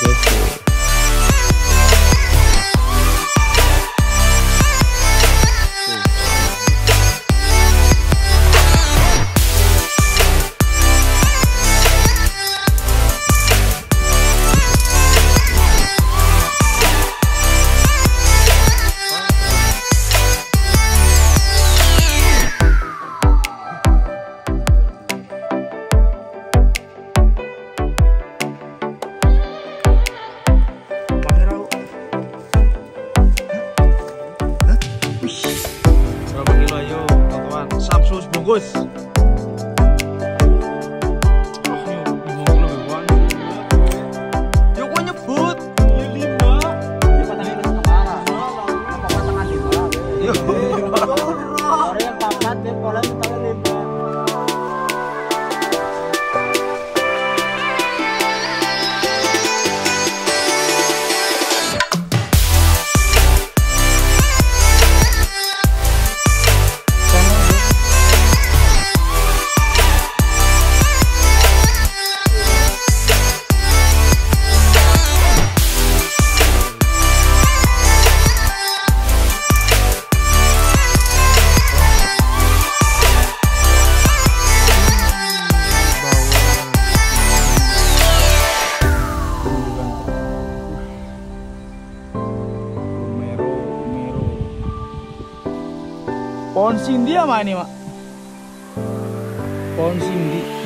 guys. Berapa kilo ayo teman-teman? Samsus bungkus. Oh, yuk, 5 kilo bawaan. Yuk, kok nyebut? Ya 5. Ya patangnya ke kemana? Apa patangan 5? Yuk. Orang yang papat ya pola patangan 5. Pohon Sindi apa ini, Mak? Pohon Sindi.